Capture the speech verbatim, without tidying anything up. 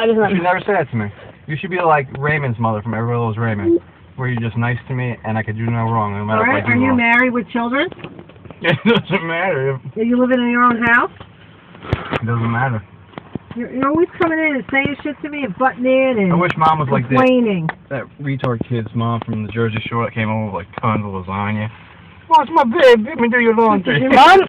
I just You want should never say that to me. You should be like Raymond's mother from Everybody Loves Raymond, where you're just nice to me and I could do no wrong, no matter All right, if I are do you wrong. married with children? It doesn't matter. Are you living in your own house? It doesn't matter. You're, you're always coming in and saying shit to me and butting in and I wish Mom was like that, complaining. that retard kid's mom from the Jersey Shore that came over with like tons of lasagna. Oh, it's my babe. Let me do your laundry. Your mom